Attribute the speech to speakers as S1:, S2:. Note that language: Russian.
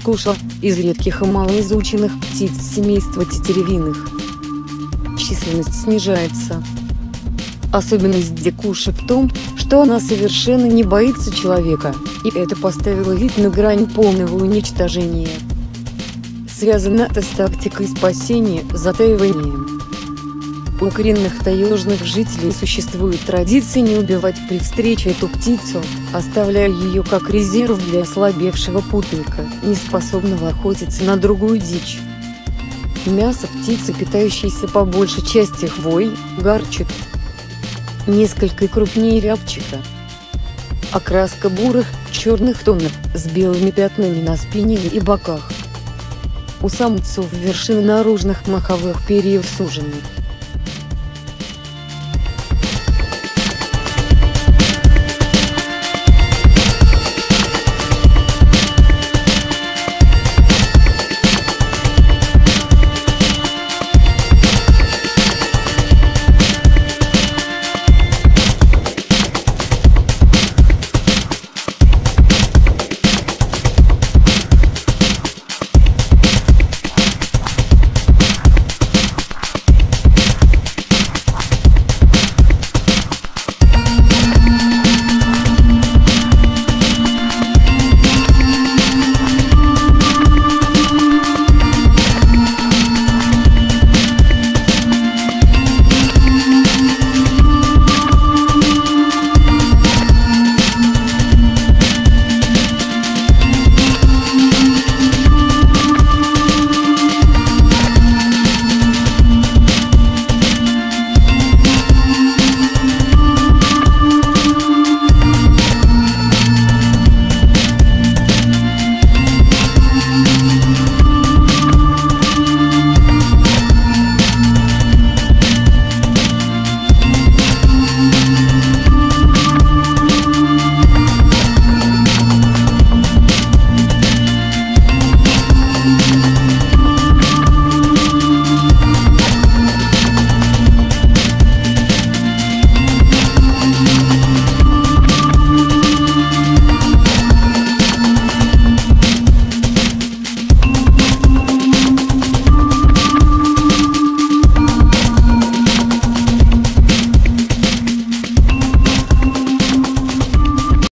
S1: куша – из редких и малоизученных птиц семейства тетеревиных. Численность снижается. Особенность дикуши в том, что она совершенно не боится человека, и это поставило вид на грань полного уничтожения. Связано это с тактикой спасения затаиванием. У коренных таежных жителей существует традиция не убивать при встрече эту птицу, оставляя ее как резерв для ослабевшего путника, не способного охотиться на другую дичь. Мясо птицы, питающейся по большей части хвоей, гарчит несколько крупнее рябчика. Окраска бурых, черных тонов, с белыми пятнами на спине и боках. У самцов вершины наружных маховых перьев сужены.